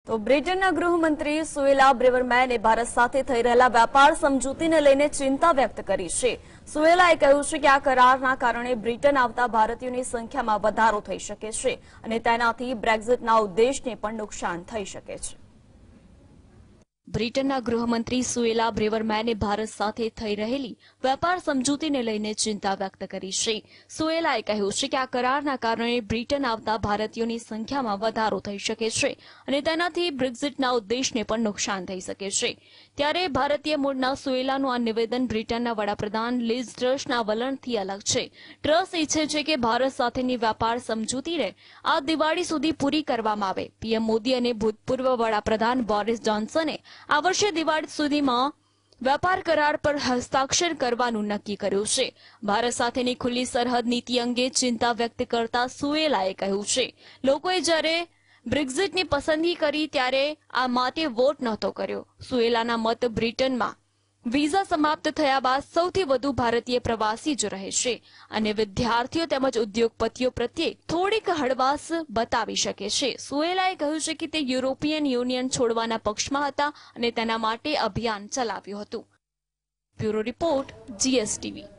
તો બ્રિટનના ગૃહમંત્રી સુએલા બ્રેવરમેને ભારત સાથે થઈ રહેલા વેપાર સમજૂતીને લઈને ચિંતા વ્યક્ત કરી છે। સુએલાએ કહ્યું છે કે આ કરારના કારણે બ્રિટન આવતા ભારતીયોની સંખ્યામાં વધારો થઈ શકે છે અને તેનાથી બ્રેક્ઝિટના ઉદ્દેશને પણ નુકસાન થઈ શકે છે। બ્રિટનના ગૃહમંત્રી સુએલા બ્રેવરમેને ભારત સાથે થઈ રહેલી વેપાર સમજૂતીને લઈને ચિંતા વ્યક્ત કરી છે। સુએલાએ કહ્યું છે કે આ કરારના કારણે બ્રિટન આવતા ભારતીયોની સંખ્યામાં વધારો થઈ શકે છે અને તેનાથી બ્રેક્ઝિટના ઉદ્દેશને પણ નુકસાન થઈ શકે છે। ત્યારે ભારતીય મૂળના સુએલાનું આ નિવેદન બ્રિટનના વડાપ્રધાન લીઝ ટ્રસના વલણથી અલગ છે। ટ્રસ ઈચ્છે છે કે ભારત સાથેની વેપાર સમજૂતીને આ દિવાળી સુધી પૂરી કરવામાં આવે। પીએમ મોદી અને ભૂતપૂર્વ વડાપ્રધાન બોરિસ જોન્સને આ વર્ષે દિવાળી સુધીમાં વેપાર કરાર પર હસ્તાક્ષર કરવાનું નક્કી કર્યું છે। ભારત સાથેની ખુલ્લી સરહદ નીતિ અંગે ચિંતા વ્યક્ત કરતા સુએલાએ કહ્યું છે લોકોએ જ્યારે બ્રેક્ઝિટની પસંદગી કરી ત્યારે આ માટે વોટ નહોતો કર્યો। સુએલાના મત બ્રિટનમાં વિઝા સમાપ્ત થયા બાદ સૌથી વધુ ભારતીય પ્રવાસી જ રહે છે અને વિદ્યાર્થીઓ તેમજ ઉદ્યોગપતિઓ પ્રત્યે થોડીક હળવાશ બતાવી શકે છે। સુએલાએ કહ્યું છે કે તે યુરોપિયન યુનિયન છોડવાના પક્ષમાં હતા અને તેના માટે અભિયાન ચલાવ્યું હતું। Bureau report, GSTV।